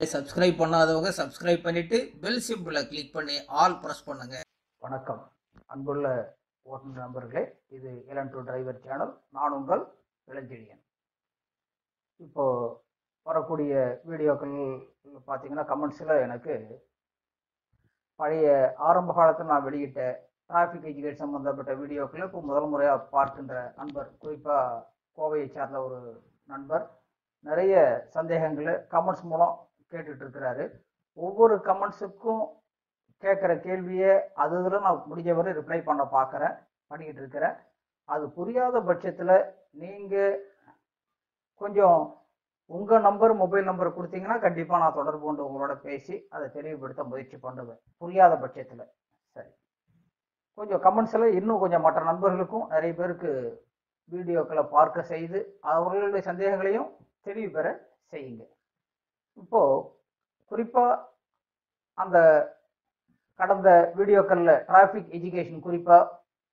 Subscribe பண்ணாதவங்க subscribe பண்ணிட்டு bell சிம்பிளை கிளிக் பண்ணி ஆல் பிரஸ் பண்ணுங்க. வணக்கம் அன்புள்ள ஓட்டுநர் நண்பர்களே, இது எலன் டு டிரைவர் சேனல். நான் உங்கள் இளஞ்செழியன். இப்போ வரக்கூடிய வீடியோக்கள் பார்த்தீங்கன்னா கமெண்ட்ஸில் எனக்கு பழைய ஆரம்ப காலத்தில் நான் வெளியிட்ட டிராஃபிக் எஜுகேஷன் சம்மந்தப்பட்ட வீடியோக்களை இப்போ முதல் முறையாக பார்க்கின்ற நண்பர், குறிப்பாக கோவையை சார்ந்த ஒரு நண்பர், நிறைய சந்தேகங்களை கமெண்ட்ஸ் மூலம் கேட்டுட்டு இருக்கிறாரு. ஒவ்வொரு கமெண்ட்ஸுக்கும் கேட்குற கேள்வியை அதில் நான் முடிஞ்சவரை ரிப்ளை பண்ணிக்கிட்டு இருக்கிறேன். அது புரியாத பட்சத்தில் நீங்கள் கொஞ்சம் உங்கள் மொபைல் நம்பர் கொடுத்தீங்கன்னா கண்டிப்பாக நான் தொடர்பு கொண்டு உங்களோட பேசி அதை தெளிவுபடுத்த முயற்சி பண்ணுவேன், புரியாத பட்சத்தில். சரி, கொஞ்சம் கமெண்ட்ஸில் இன்னும் கொஞ்சம் மற்ற நண்பர்களுக்கும் நிறைய பேருக்கு வீடியோக்களை பார்க்க செய்து அவர்களுடைய சந்தேகங்களையும் தெளிவு பெற செய்யுங்க. இப்போது குறிப்பாக அந்த கடந்த வீடியோக்களில் டிராஃபிக் எஜுகேஷன், குறிப்பாக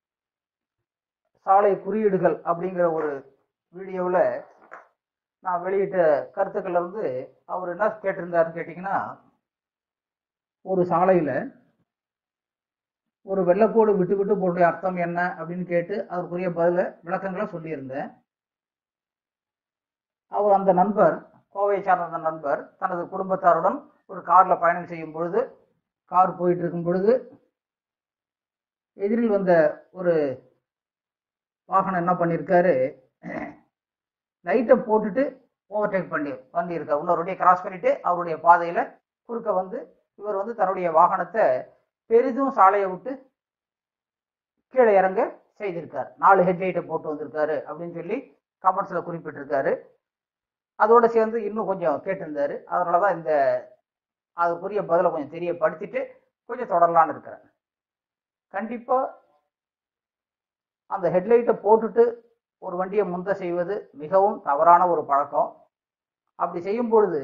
சாலை குறியீடுகள் அப்படிங்கிற ஒரு வீடியோவில் நான் வெளியிட்ட கருத்துக்கள் வந்து அவர் என்ன கேட்டிருந்தாருன்னு கேட்டிங்கன்னா, ஒரு சாலையில் ஒரு வெள்ளைக்கோடு விட்டு விட்டு போடுற அர்த்தம் என்ன அப்படின்னு கேட்டு அதற்குரிய விளக்கங்களை சொல்லியிருந்தேன். அவர் அந்த நண்பர், கோவையை சார்ந்த அந்த நண்பர், தனது குடும்பத்தாருடன் ஒரு காரில் பயணம் செய்யும் பொழுது, கார் போயிட்டு இருக்கும் பொழுது எதிரில் வந்த ஒரு வாகனம் என்ன பண்ணியிருக்காரு, லைட்டை போட்டுட்டு ஓவர்டேக் பண்ணியிருக்கார். இன்னொருடைய கிராஸ் பண்ணிட்டு அவருடைய பாதையில குறுக்க வந்து இவர் வந்து தன்னுடைய வாகனத்தை பெரிதும் சாலையை விட்டு கீழே இறங்க செய்திருக்கார். 4 ஹெட்லைட்டை போட்டு வந்திருக்காரு அப்படின்னு சொல்லி கமெண்ட்ஸ்ல குறிப்பிட்டிருக்காரு. அதோட சேர்ந்து இன்னும் கொஞ்சம் கேட்டிருந்தாரு. அதனாலதான் இந்த அதுக்குரிய பதிலை கொஞ்சம் தெரியப்படுத்திட்டு கொஞ்சம் தொடரலான்னு இருக்கிறேன். கண்டிப்பா அந்த ஹெட்லைட்டை போட்டுட்டு ஒரு வண்டியை முந்த செய்வது மிகவும் தவறான ஒரு பழக்கம். அப்படி செய்யும் பொழுது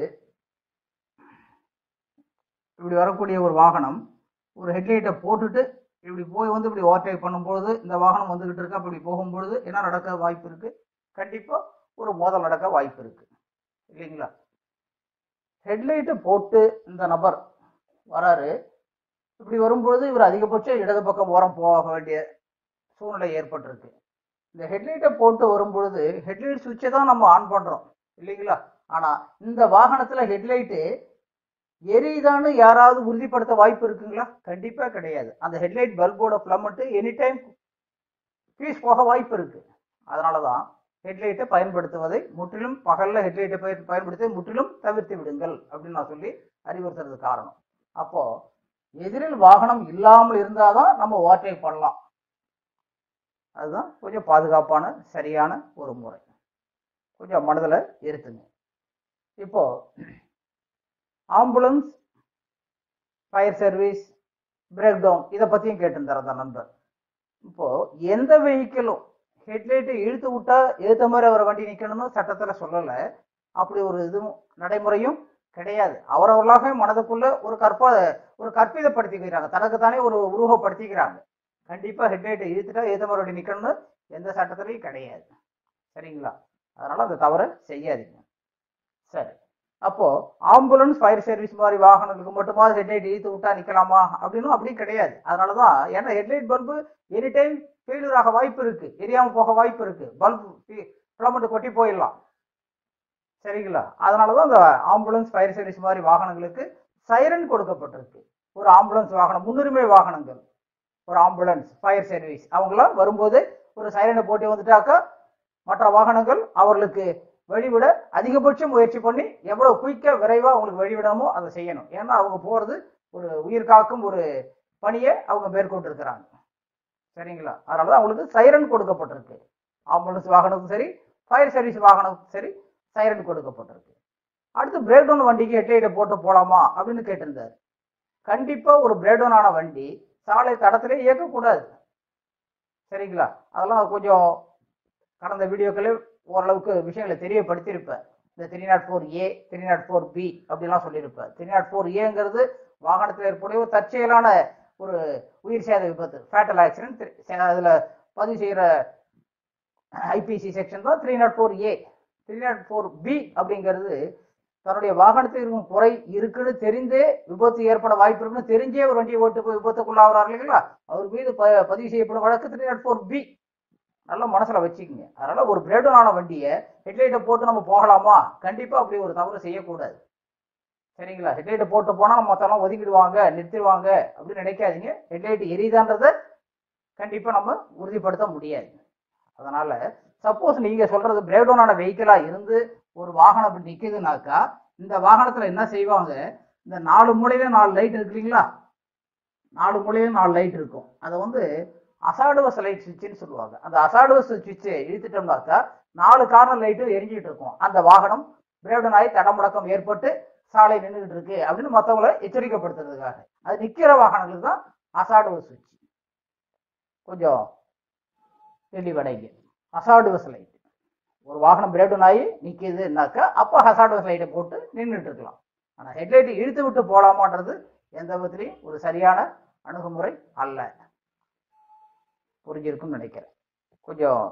இப்படி வரக்கூடிய ஒரு வாகனம் ஒரு ஹெட்லைட்டை போட்டுட்டு இப்படி போய் வந்து இப்படி ஓவர்டேக் பண்ணும்பொழுது, இந்த வாகனம் வந்துகிட்டு இருக்கு, அப்படி போகும்பொழுது என்ன நடக்க வாய்ப்பு இருக்கு? கண்டிப்பா ஒரு மோதல் நடக்க வாய்ப்பு இருக்கு, இல்லைங்களா? ஹெட்லைட்டை போட்டு இந்த நபர் வராரு. இப்படி வரும்பொழுது இவர் அதிகபட்சம் இடது பக்கம் ஓரம் போக வேண்டிய சூழ்நிலை ஏற்பட்டிருக்கு. இந்த ஹெட்லைட்டை போட்டு வரும்பொழுது ஹெட்லைட் சுவிட்சை தான் நம்ம ஆன் பண்றோம், இல்லைங்களா? ஆனா இந்த வாகனத்துல ஹெட்லைட்டு எரியுதான்னு யாராவது உறுதிப்படுத்த வாய்ப்பு இருக்குங்களா? கண்டிப்பா கிடையாது. அந்த ஹெட்லைட் பல்போட ஃபிலமெண்ட் எனி டைம் பீஸ் போக வாய்ப்பு இருக்கு. அதனாலதான் ஹெட்லைட்டை பயன்படுத்துவதை முற்றிலும், பகல்ல ஹெட்லைட்டை பயன்படுத்துவதை முற்றிலும் தவிர்த்து விடுங்கள் அப்படின்னு நான் சொல்லி அறிவுறுத்துறது காரணம். அப்போ எதிரில் வாகனம் இல்லாமல் இருந்தாதான் நம்ம ஓவர்டேக் பண்ணலாம். அதுதான் கொஞ்சம் பாதுகாப்பான சரியான ஒரு முறை. கொஞ்சம் மனதில் இருத்துங்க. இப்போ ambulance, fire service, brake down இதை பத்தியும் கேட்டிருந்தார் அந்த நண்பர். இப்போ எந்த வெஹிக்கிளும் ஹெட்லைட்டை இழுத்து விட்டா ஏற்ற மாதிரி அவரை வண்டி நிக்கணும்னு சட்டத்துல சொல்லலை. அப்படி ஒரு இதுவும் நடைமுறையும் கிடையாது. அவரவர்களாக மனதுக்குள்ள ஒரு கற்பிதப்படுத்திக்கிறாங்க, தனக்கு தானே ஒரு உருவப்படுத்திக்கிறாங்க. கண்டிப்பா ஹெட்லைட்டை இழுத்துட்டா ஏற்ற மாதிரி வண்டி நிக்கணும்னு எந்த சட்டத்திலையும் கிடையாது, சரிங்களா? அதனால அந்த தவறை செய்யாதீங்க. சரி, அப்போ ஆம்புலன்ஸ், ஃபயர் சர்வீஸ் மாதிரி வாகனங்களுக்கு மட்டுமாவது ஹெட்லைட் இழுத்து விட்டா நிக்கலாமா அப்படின்னு அப்படி கிடையாது. அதனாலதான், ஏன்னா headlight bulb any time failure ஆக வாய்ப்பு இருக்கு, எரியாம போக வாய்ப்பு இருக்கு, பல்பு ஃபிலமெண்ட் கொட்டி போயிடலாம், சரிங்களா? அதனாலதான் அந்த ஆம்புலன்ஸ், ஃபயர் சர்வீஸ் மாதிரி வாகனங்களுக்கு சைரன் கொடுக்கப்பட்டிருக்கு. ஒரு ஆம்புலன்ஸ் வாகனம், முன்னுரிமை வாகனங்கள், ஒரு ஆம்புலன்ஸ், ஃபயர் சர்வீஸ் அவங்களாம் வரும்போது ஒரு சைரனை போட்டு வந்துட்டாக்கா மற்ற வாகனங்கள் அவர்களுக்கு வழிவிட அதிகபட்ச முயற்சி பண்ணி எவ்வளவு குயிக்கா விரைவா அவங்களுக்கு வழிவிடணுமோ அதை செய்யணும். ஏன்னா அவங்க போறது ஒரு உயிர் காக்கும் ஒரு பணியை அவங்க மேற்கொண்டு இருக்கிறாங்க, சரிங்களா? அதனாலதான் அவங்களுக்கு சைரன் கொடுக்கப்பட்டிருக்கு. ஆம்புலன்ஸ் வாகனத்துக்கும் சரி, ஃபயர் சர்வீஸ் வாகனத்துக்கும் சரி சைரன் கொடுக்கப்பட்டிருக்கு. அடுத்து பிரேக் டவுன் வண்டிக்கு ஹெட்லைட்டை போட்டு போலாமா அப்படின்னு கேட்டிருந்தாரு. கண்டிப்பா ஒரு பிரேக் டவுன் ஆன வண்டி சாலை தடத்திலே இயக்கக்கூடாது, சரிங்களா? அதெல்லாம் கொஞ்சம் கடந்த வீடியோக்களே ஓரளவுக்கு விஷயங்களை தெரியப்படுத்தியிருப்பேன். இந்த 304A 304B அப்படிலாம் சொல்லியிருப்பேன். 304Aங்கிறது வாகனத்தில் ஏற்படைய ஒரு தற்செயலான ஒரு உயிர் சேத விபத்து, ஃபேட்டல் ஆக்சிடென்ட். அதுல பதிவு செய்யற ஐபிசி செக்ஷன் தான் 304A. 304B அப்படிங்கிறது தன்னுடைய வாகனத்தில் இருக்கும் குறை இருக்குன்னு தெரிந்தே விபத்து ஏற்பட வாய்ப்பு இருக்குன்னு தெரிஞ்சே ஒரு வண்டியை ஓட்டு போய் விபத்துக்குள்ளாகிறார் இல்லைங்களா, அவர் மீது பதிவு செய்யப்படும் வழக்கு 304B. நல்லா மனசுல வச்சுக்கோங்க. அதனால ஒரு பிரேக் ஆன வண்டியை ஹெட்லைட்டை போட்டு நம்ம போகலாமா? கண்டிப்பா அப்படி ஒரு தவறு செய்யக்கூடாது. சரிங்களா? ஹெட்லைட்டை போட்டு போனா நம்ம மொத்தம் ஒதுக்கிடுவாங்க, நிறுத்திடுவாங்க அப்படின்னு நினைக்காதீங்க. ஹெட்லைட் எரியுதான்றத கண்டிப்பா நம்ம உறுதிப்படுத்த முடியாது. அதனால சப்போஸ் நீங்க சொல்றது பிரேக் டவுன் ஆன வெஹிக்கிளா இருந்து ஒரு வாகனம் அப்படி நிக்குதுனாக்கா, இந்த வாகனத்துல என்ன செய்வாங்க, இந்த 4 மூலையில 4 லைட் இருக்கு இல்லைங்களா, 4 மூலையில 4 லைட் இருக்கும். அதை வந்து அசாடுவஸ் லைட் சுவிட்சுன்னு சொல்லுவாங்க. அந்த அசாடுவஸ் சுவிட்சை இழுத்துட்டோம்னாக்கா 4 கார்னர் லைட்டும் எரிஞ்சிட்டு இருக்கும். அந்த வாகனம் பிரேக் டவுன் ஆகி தடமுடக்கம் ஏற்பட்டு சாலை நின்றுகிட்டு இருக்கு அப்படின்னு மற்றவங்களை எச்சரிக்கைப்படுத்துறதுக்காக. அது நிக்கிற வாகனங்களுக்கு தான் அசாடுவஸ் சுவிட்ச். கொஞ்சம் தெளிவடைங்க. அசாடுவஸ் லைட், ஒரு வாகனம் பிரேக் டவுன் ஆகி நிற்கிதுனாக்கா அப்போ அசாடுவஸ் லைட்டை போட்டு நின்றுட்டு இருக்கலாம். ஆனால் ஹெட்லைட்டை இழுத்து விட்டு போகலாமான்றது எந்த விதத்துலையும் ஒரு சரியான அணுகுமுறை அல்ல. புரிஞ்சிருக்குன்னு நினைக்கிறேன். கொஞ்சம்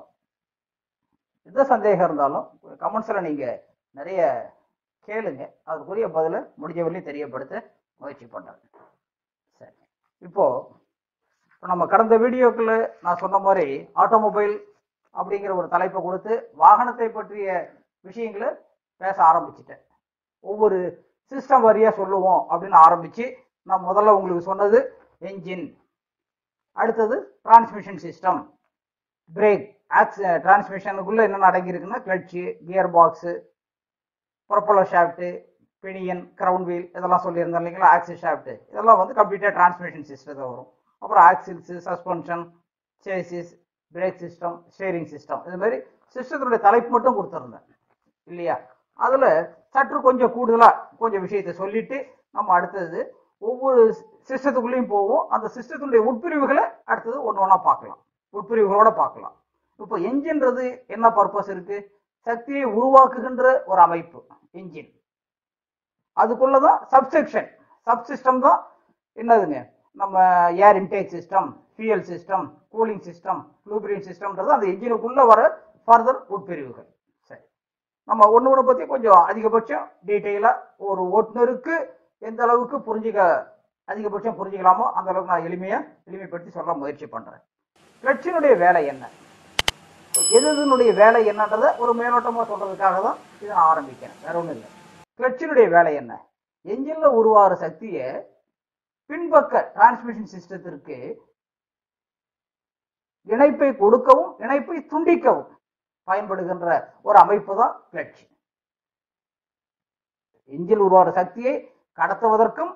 எந்த சந்தேகம் இருந்தாலும் கமெண்ட்ஸில் நீங்கள் நிறைய கேளுங்க, அதுக்குரிய பதிலை முடிஞ்ச வரையும் தெரியப்படுத்த முயற்சி பண்ணுறேன். சரி, இப்போ நம்ம கடந்த வீடியோக்குள்ள நான் சொன்ன மாதிரி ஆட்டோமொபைல் அப்படிங்கிற ஒரு தலைப்பை கொடுத்து வாகனத்தை பற்றிய விஷயங்களை பேச ஆரம்பிச்சிட்டேன். ஒவ்வொரு சிஸ்டம் வரியா சொல்லுவோம் அப்படின்னு ஆரம்பிச்சு நான் முதல்ல உங்களுக்கு சொன்னது என்ஜின், அடுத்தது டிரான்ஸ்மிஷன் சிஸ்டம், பிரேக், டிரான்ஸ்மிஷனுக்குள்ள என்னென்ன அடங்கியிருக்குன்னா clutch, gear box, propeller shaft, pinion, crown wheel இதெல்லாம் சொல்லியிருந்தேன் இல்லைங்களா, ஆக்சில் ஷாஃப்ட்டு, இதெல்லாம் வந்து கம்ப்ளீட்டாக டிரான்ஸ்மிஷன் சிஸ்டத்தில் வரும். அப்புறம் axles, suspension, chassis, brake system, steering system, இது மாதிரி சிஸ்டத்தினுடைய தலைப்பு மட்டும் கொடுத்துருந்தேன் இல்லையா. அதில் சற்று கொஞ்சம் கூடுதலாக கொஞ்சம் விஷயத்தை சொல்லிட்டு நம்ம அடுத்தது ஒவ்வொரு சிஸ்டத்துக்குள்ளேயும் போவோம். அந்த சிஸ்டத்தினுடைய உட்பிரிவுகளை அடுத்தது ஒன்று ஒன்றா பார்க்கலாம், உட்பிரிவுகளோட பார்க்கலாம். இப்போ என்ஜின்றது என்ன பர்பஸ் இருக்கு, சக்தியை உருவாக்குகின்ற ஒரு அமைப்பு என்ஜின். அதுக்குள்ளதான் சப்செக்ஷன், சப்சிஸ்டம் தான் என்னதுங்க, நம்ம air intake system, fuel system, cooling system, lubricant சிஸ்டம்ன்றது அந்த என்ஜினுக்குள்ள வர ஃபர்தர் உட்பிரிவுகள். சரி, நம்ம ஒன்று பற்றி கொஞ்சம் அதிகபட்சம் டீட்டெயிலாக ஒரு ஓட்டுநருக்கு எந்த அளவுக்கு அதிகபட்சம் புரிஞ்சுக்கலாமோ அந்த அளவுக்கு நான் எளிமைப்படுத்தி சொல்ல முயற்சி பண்ணுறேன். கிளட்சினுடைய வேலை என்ன, எதுனுடைய வேலை என்னன்றதை ஒரு மேலோட்டமாக சொல்றதுக்காக தான் இதை நான் ஆரம்பிக்கிறேன், வேற ஒன்றும் இல்லை. கிளட்சினுடைய வேலை என்ன, என்ஜின்ல உருவாகிற சக்தியை பின்பக்க டிரான்ஸ்மிஷன் சிஸ்டத்திற்கு இணைப்பை கொடுக்கவும் இணைப்பை துண்டிக்கவும் பயன்படுகின்ற ஒரு அமைப்பு தான் கிளட்ச். என்ஜின் உருவாகிற சக்தியை கடத்துவதற்கும்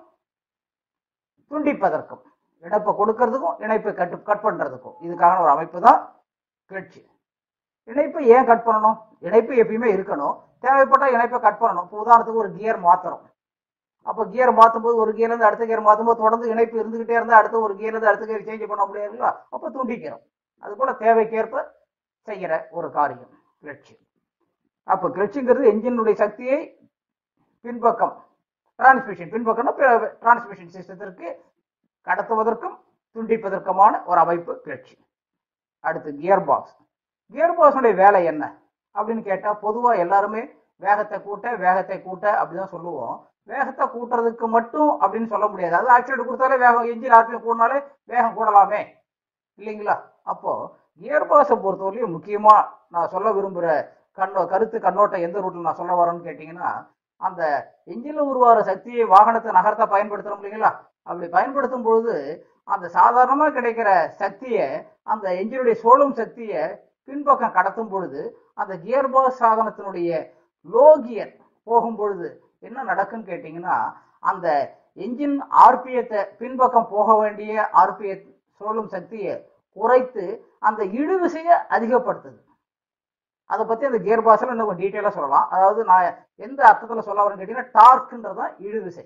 துண்டிப்பதற்கும், இணைப்பை கொடுக்கறதுக்கும் இணைப்பை கட் பண்றதுக்கும் இதுக்கான ஒரு அமைப்பு தான் கிளட்ச். இணைப்பை ஏன் கட் பண்ணணும், இணைப்பு எப்பயுமே இருக்கணும், தேவைப்பட்ட இணைப்பை கட் பண்ணணும். இப்போ உதாரணத்துக்கு ஒரு கியர் மாத்துறோம், அப்போ கியர் மாற்றும் போது ஒரு கியர்லேருந்து அடுத்த கியர் மாற்றும் போது தொடர்ந்து இணைப்பு இருந்துகிட்டே இருந்தால் அடுத்த ஒரு கியர்லேருந்து அடுத்த கியர் சேஞ்ச் பண்ண முடியாதுங்களா, அப்போ துண்டிக்கிறோம். அது போல தேவைக்கேற்ப செய்கிற ஒரு காரியம் கிளட்ச். அப்போ கிளட்சுங்கிறது என்ஜினுடைய சக்தியை பின்பக்கம் பின்பக்கம்னா டிரான்ஸ்மிஷன் சிஸ்டத்திற்கு கடத்துவதற்கும் துண்டிப்பதற்குமான ஒரு அமைப்பு கிளட்ச். அடுத்து கியர் பாக்ஸ். கியர் பாக்ஸுடைய வேலை என்ன அப்படின்னு கேட்டால் பொதுவாக எல்லாருமே வேகத்தை கூட்ட அப்படிதான் சொல்லுவோம். வேகத்தை கூட்டுறதுக்கு மட்டும் அப்படின்னு சொல்ல முடியாது. அது ஆக்சிடென்ட் கொடுத்தாலே வேகம், என்ஜின் ஆர்பிஎம் கூடனாலே வேகம் கூடலாமே இல்லைங்களா. அப்போ கியர் பாக்ஸை பொறுத்தவரையும் முக்கியமா நான் சொல்ல விரும்புகிற கண்ணோட்டம் எந்த ரூட்ல நான் சொல்ல வரேன்னு கேட்டீங்கன்னா, அந்த என்ஜின்ல உருவாகிற சக்தியை வாகனத்தை நகர்த்த பயன்படுத்துறோம் இல்லைங்களா, அப்படி பயன்படுத்தும் பொழுது அந்த சாதாரணமா கிடைக்கிற சக்தியை, அந்த என்ஜினுடைய சோழும் சக்தியை பின்பக்கம் கடத்தும் பொழுது அந்த கியர் பாக்ஸ் சாதனத்தினுடைய லோ கியர் போகும் பொழுது என்ன நடக்குன்னு கேட்டீங்கன்னா, அந்த என்ஜின் ஆர்பிஎத்தை பின்பக்கம் போக வேண்டிய ஆர்பிஎ சோழும் சக்தியை குறைத்து அந்த இழுவிசையை அதிகப்படுத்துது. அதை பத்தி அந்த கியர் பாக்ஸ்ல இன்னும் டீட்டெயிலா சொல்லலாம். அதாவது நான் எந்த அர்த்தத்துல சொல்ல வரேன்னு கேட்டீங்கன்னா, டார்க்ன்றதான் இழுவிசை.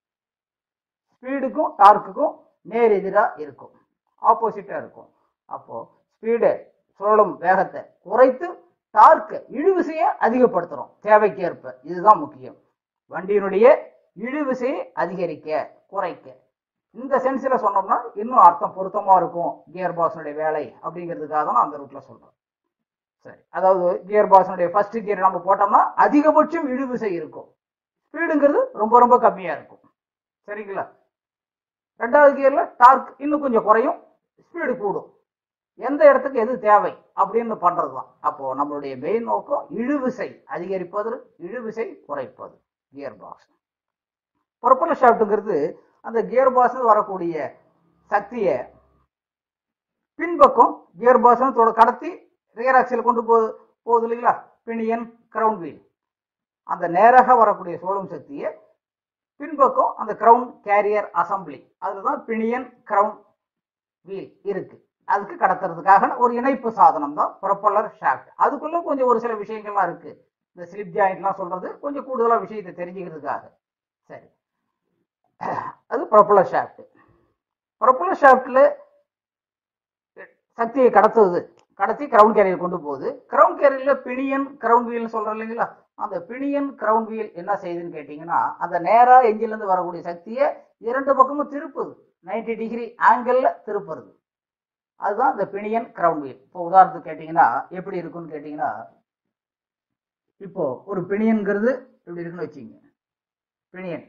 ஸ்பீடுக்கும் டார்க்குக்கும் நேர் எதிராக இருக்கும், ஆப்போசிட்டா இருக்கும். அப்போ ஸ்பீடு சுழலும் வேகத்தை குறைத்து டார்க்கு இழுவிசையை அதிகப்படுத்துறோம் தேவைக்கேற்ப. இதுதான் முக்கியம், வண்டியினுடைய இழுவிசையை அதிகரிக்க குறைக்க. இந்த சென்ஸ்ல சொன்னோம்னா இன்னும் அர்த்தம் பொருத்தமா இருக்கும் கியர் பாக்ஸுடைய வேலை அப்படிங்கிறதுக்காக தான் நான் அந்த ரூட்ல சொல்றேன். சரி, அதாவது கியர் பாக்ஸுடைய ஃபர்ஸ்ட் கியர் நம்ம போட்டோம்னா அதிகபட்சம் இழுவிசை இருக்கும், ஸ்பீடுங்கிறது ரொம்ப ரொம்ப கம்மியா இருக்கும். சரிங்களா? ரெண்டாவது கியர்ல டார்க் இன்னும் கொஞ்சம் குறையும், ஸ்பீடு கூடும். எந்த இடத்துக்கு எது தேவை அப்படின்னு பண்றதுதான். அப்போ நம்மளுடைய மெயின் நோக்கம் இழுவிசை அதிகரிப்பது, இழுவிசை குறைப்பது. கியர் பாக்ஸ் ப்ரொப்பல்லர் ஷாஃப்ட்ங்கிறது அந்த கியர் பாக்ஸ் வரக்கூடிய சக்தியை பின்பக்கம் கியர் பாக்ஸ் கடத்தி ரியர் ஆக்சில் கொண்டு போகுது இல்லைங்களா, பினியன் கிரவுன் வீல். அந்த நேராக வரக்கூடிய சோழும் சக்தியை பின்பக்கம் அந்த கிரவுன் கேரியர் அசம்பிளி, அதுதான் பினியன் கிரவுன் வீல் இருக்கு, அதுக்கு கடத்துறதுக்காக ஒரு இணைப்பு சாதனம் தான் ப்ரொப்பல்லர் ஷாஃப்ட். அதுக்குள்ள கொஞ்சம் ஒரு சில விஷயங்கள்லாம் இருக்கு, இந்த ஸ்லிப் ஜாயிண்ட்லாம் சொல்றது கொஞ்சம் கூடுதலா விஷயத்தை தெரிஞ்சுக்கிறதுக்காக. சரி, அது ப்ரொப்பல்லர் ஷாஃப்ட். ப்ரொப்பல்லர் ஷாஃப்ட்ல சக்தியை கடத்தி கிரவுன் கேரியர் கொண்டு போகுது. கிரவுன் கேரியர்ல பினியன் கிரவுன் வீல் சொல்றோம் இல்லைங்களா, அந்த பினியன் கிரவுன் வீல் என்ன செய்யுதுன்னு கேட்டீங்கன்னா, அந்த நேரா எஞ்சில இருந்து வரக்கூடிய சக்தியை இரண்டு பக்கமும் திருப்புது, 90 டிகிரி ஆங்கிள் திருப்புறது. அதுதான் இந்த பினியன் கிரவுன் வீல். இப்போ உதாரணத்துக்கு கேட்டீங்கன்னா எப்படி இருக்குன்னு கேட்டீங்கன்னா, இப்போ ஒரு பினியன்கிறது இப்படி இருக்குன்னு வச்சுங்க. பினியன்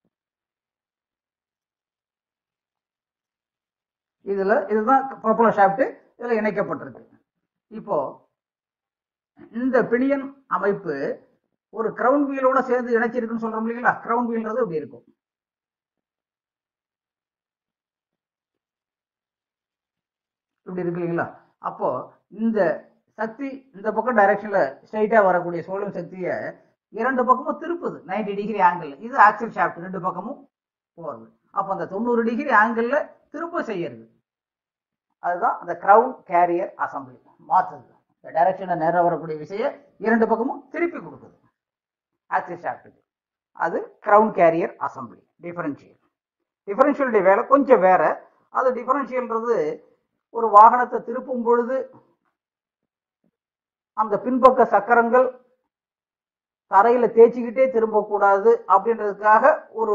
இதுதான் ப்ரொப்பல்லர் ஷாஃப்ட், இதுல இணைக்கப்பட்டிருக்கு. இப்போ இந்த பினியன் அமைப்பு ஒரு கிரவுன் வீலோட சேர்ந்து இணைச்சிருக்குன்னு சொல்றோம் இல்லைங்களா, கிரவுன் வீல்ன்றது இப்படி இருக்கும். இப்படி இருக்கு இல்லைங்களா. அப்போ இந்த சக்தி இந்த பக்கம் டைரக்ஷன்ல ஸ்ட்ரைட்டா வரக்கூடிய சோழும் சக்தியை இரண்டு பக்கமும் திருப்புது 90 டிகிரி ஆங்கிள். இது ஆக்சில் ஷாஃப்ட், ரெண்டு பக்கமும் போறது. அப்போ அந்த 90 டிகிரி ஆங்கிள் திரும்ப செய்யறது, அதுதான் அந்த கிரவுன் கேரியர் அசம்பிளி. மாற்றுது, இந்த டைரக்ஷன்ல நேரம் வரக்கூடிய விஷய இரண்டு பக்கமும் திருப்பி கொடுக்குது ஆக்சில் ஷாஃப்ட்டுக்கு. அது கிரவுன் கேரியர் அசம்பிளி. டிஃபரன்ஷியலுடைய வேலை கொஞ்சம் வேற. அது டிஃபரன்ஷியல்ன்றது ஒரு வாகனத்தை திருப்பும் பொழுது அந்த பின்பக்க சக்கரங்கள் தரையில தேய்ச்சிக்கிட்டே திரும்பக்கூடாது அப்படின்றதுக்காக ஒரு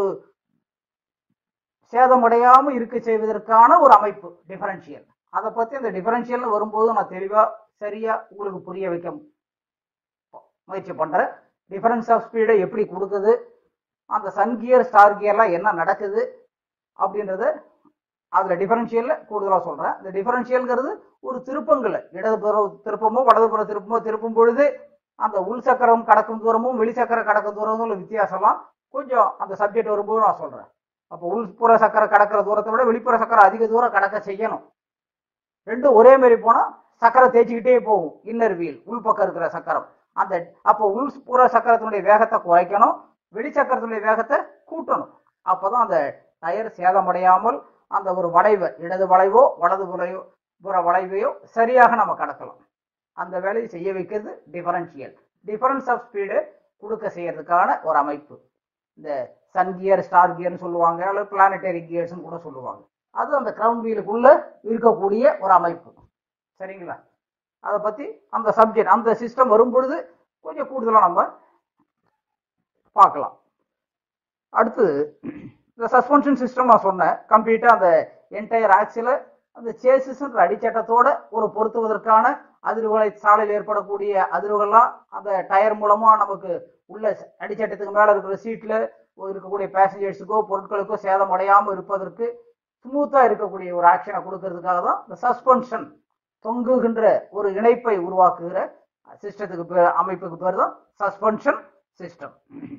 சேதமடையாம இருக்க செய்வதற்கான ஒரு அமைப்பு டிஃபரன்ஷியல். அதை பத்தி அந்த டிஃபரன்ஷியல் வரும்போது நான் தெளிவா சரியா உங்களுக்கு புரிய வைக்க முயற்சி பண்றேன். டிஃபரன்ஸ் ஆஃப் ஸ்பீடை எப்படி கொடுக்குது, அந்த சன் கியர் ஸ்டார் கியர்லாம் என்ன நடக்குது அப்படின்றத அதுல டிஃபரன்ஷியல்ல கூடுதலா சொல்றேன். இந்த டிஃபரன்ஷியல்ங்கிறது ஒரு திருப்பங்களை இடதுபுற திருப்பமோ வலதுபுற திருப்பமோ திருப்பும் பொழுது அந்த உள் சக்கரம் கடக்கும் தூரமும் வெளி சக்கரம் கடக்கும் தூரமும் வித்தியாசம்லாம் கொஞ்சம் அந்த சப்ஜெக்ட் வரும்போது நான் சொல்றேன். அப்போ உள்புற சக்கரம் கடக்கிற தூரத்தை விட வெளிப்புற சக்கரம் அதிக தூரம் கடக்க செய்யணும். ரெண்டும் ஒரே மாதிரி போனா சக்கரம் தேய்ச்சிக்கிட்டே போகும், இன்னர் வீல் உள்பக்கம் இருக்கிற சக்கரம். அந்த அப்போ உள்புற சக்கரத்தினுடைய வேகத்தை குறைக்கணும், வெளி சக்கரத்தினுடைய வேகத்தை கூட்டணும். அப்போதான் அந்த டயர் சேதமடையாமல் அந்த ஒரு வளைவை இடது வளைவோ வலது புற வளைவையோ சரியாக நம்ம கடக்கலாம். அந்த வேலையை செய்ய வைக்கிறது டிஃபரன்ஷியல். டிஃபரன்ஸ் ஆஃப் ஸ்பீடு கொடுக்க செய்யறதுக்கான ஒரு அமைப்பு. இந்த சன் கியர் ஸ்டார் கியர்னு சொல்லுவாங்க, அல்லது பிளானட்டரி கியர்ஸ்னு கூட சொல்லுவாங்க. அது அந்த கிரவுன் வீலுக்குள்ள இருக்கக்கூடிய ஒரு அமைப்பு. சரிங்களா? அதை பத்தி அந்த சப்ஜெக்ட் அந்த சிஸ்டம் வரும்பொழுது கொஞ்சம் கூடுதலாக நம்ம பார்க்கலாம். அடுத்து இந்த சஸ்பென்ஷன் சிஸ்டம் நான் சொன்னேன், கம்ப்ளீட்டா அந்த என்டையர் ஆக்சில அந்த சேசிஸ்ன்ற அடிச்சட்டத்தோட ஒரு பொருத்துவதற்கான அதிர்வுகளை சாலையில் ஏற்படக்கூடிய அதிர்வுகள்லாம் அந்த டயர் மூலமா நமக்கு உள்ள அடிச்சட்டத்துக்கு மேல இருக்கிற சீட்ல இருக்கக்கூடிய பேசஞ்சர்ஸுக்கோ பொருட்களுக்கோ சேதம் அடையாமல் இருப்பதற்கு ஸ்மூத்தா இருக்கக்கூடிய ஒரு ஆக்ஷனை கொடுக்கறதுக்காக தான் இந்த சஸ்பென்ஷன் தொங்குகின்ற ஒரு இணைப்பை உருவாக்குகிற சிஸ்டத்துக்கு பேர், அமைப்புக்கு பேர் தான் சஸ்பென்ஷன் சிஸ்டம்.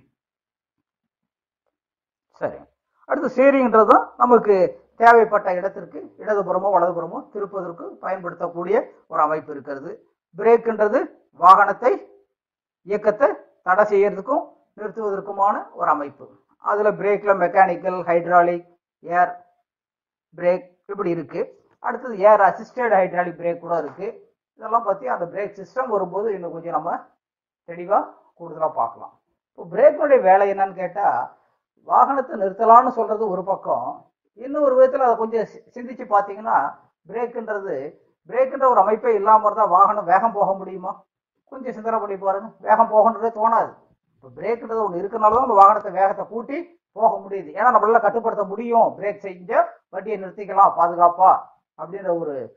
சரி, அடுத்து ஸ்டீரிங்ன்றது தான் நமக்கு தேவைப்பட்ட இடத்திற்கு இடதுபுறமோ வலதுபுறமோ திருப்பதற்கு பயன்படுத்தக்கூடிய ஒரு அமைப்பு இருக்கிறது. பிரேக்ன்றது வாகனத்தை இயக்கத்தை தடை செய்யறதுக்கும் நிறுத்துவதற்குமான ஒரு அமைப்பு. அதுல பிரேக்ல மெக்கானிக்கல், ஹைட்ராலிக், ஏர் பிரேக் இப்படி இருக்கு. அடுத்தது ஏர் அசிஸ்டட் ஹைட்ராலிக் பிரேக் கூட இருக்கு. இதெல்லாம் பத்தி அந்த பிரேக் சிஸ்டம் வரும்போது இன்னும் கொஞ்சம் நம்ம தெளிவா கூடுதலா பார்க்கலாம். இப்போ பிரேக்குடைய வேலை என்னன்னு கேட்டா, வாகனத்தை நிறுத்தலாம்னு சொல்றது ஒரு பக்கம், இன்னும் ஒரு விதத்துல அதை கொஞ்சம் சிந்திச்சு பார்த்தீங்கன்னா, பிரேக்குன்ற ஒரு அமைப்பே இல்லாம இருந்தா வாகனம் வேகம் போக முடியுமா? கொஞ்சம் சிந்தனை பண்ணி பாருங்க. வேகம் போகன்றதே தோணாது. இப்போ பிரேக்குன்றது ஒன்று இருக்கனாலதான் அந்த வாகனத்தை வேகத்தை கூட்டி போக முடியுது. ஏன்னா நம்மளால கட்டுப்படுத்த முடியும், பிரேக் செஞ்ச வண்டியை நிறுத்திக்கலாம் பாதுகாப்பா அப்படின்ற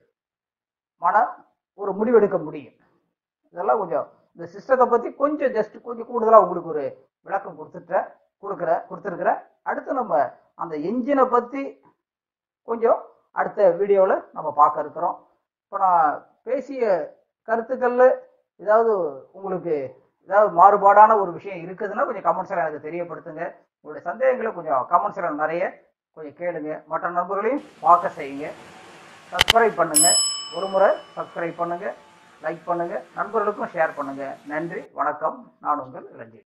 ஒரு முடிவெடுக்க முடியும். இதெல்லாம் கொஞ்சம் இந்த சிஸ்டத்தை பத்தி கொஞ்சம் கூடுதலா உங்களுக்கு ஒரு விளக்கம் கொடுத்துருக்குறேன். அடுத்து நம்ம அந்த என்ஜினை பற்றி கொஞ்சம் அடுத்த வீடியோவில் நம்ம பார்க்க இருக்கிறோம். இப்போ நான் பேசிய கருத்துக்களில் ஏதாவது உங்களுக்கு ஏதாவது மாறுபாடான ஒரு விஷயம் இருக்குதுன்னா கொஞ்சம் கமெண்ட்ஸில் எனக்கு தெரியப்படுத்துங்க. உங்களுடைய சந்தேகங்களை கொஞ்சம் கமெண்ட்ஸில் நிறைய கொஞ்சம் கேளுங்க. மற்ற நண்பர்களையும் பார்க்க செய்யுங்க. சப்ஸ்கிரைப் பண்ணுங்க. ஒரு முறை சப்ஸ்கிரைப் பண்ணுங்க, லைக் பண்ணுங்க, நண்பர்களுக்கும் ஷேர் பண்ணுங்க. நன்றி, வணக்கம். நான் உங்கள் இளஞ்செழியன்.